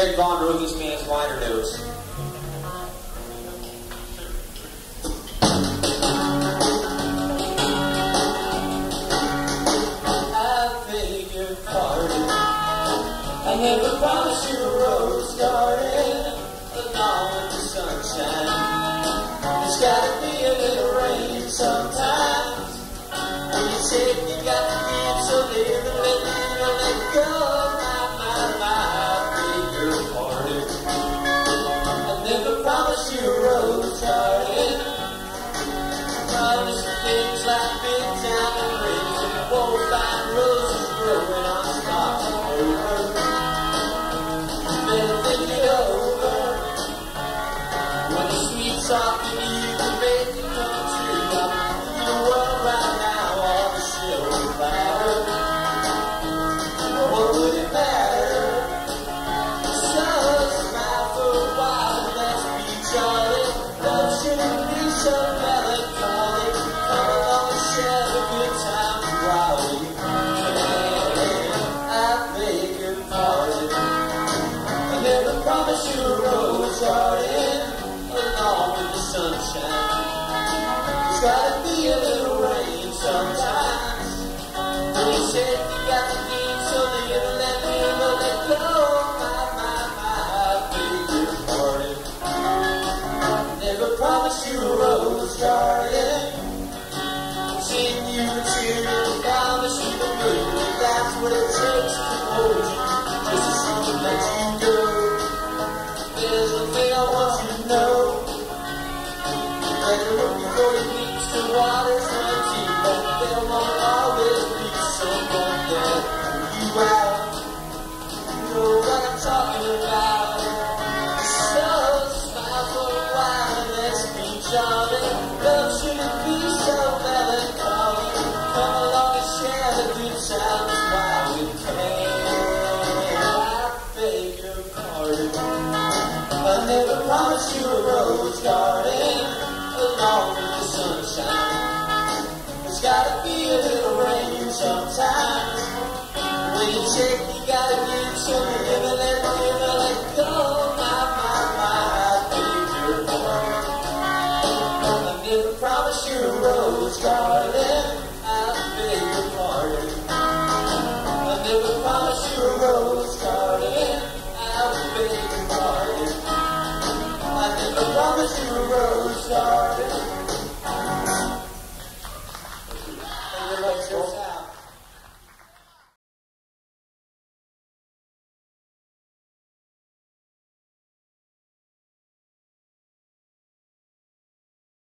Greg Vaughn wrote this man's liner notes. I beg your pardon. I never promised you a rose garden along with the sunshine. There's gotta be a little rain sometimes. When you take, you got to give, so live and let go. I beg your pardon. I never promised you a rose garden. Promised things like big diamond rings and won't find roses growing on stalks of clover. Better think it over. When the sweet talking you can make it come true. In the world right now, all the silver platter. What would it matter? So smile for a while, let's be jolly. Love shouldn't be so melancholy. Come along and share the good times while we can. I beg your pardon. I never promised you a rose garden along with the sunshine. There's gotta be a little rain sometimes. When you said you got to give, so live and let go. I beg your pardon. Never promised you a rose garden. Continue to promise you the moon. If that's what it takes to hold you, just as soon as let you go. There's one thing I want you to know. You better look before you reach the water's run deep. But there won't always be someone there for you out. You know what I'm talking about. So smile for a while and let's be jolly. Love shouldn't be so melancholy. Come along and share the good times while we can. I beg your pardon. I never promised you a rose garden along with the sunshine. There's gotta be a little rain sometimes. When you take, you gotta give, so live and let go.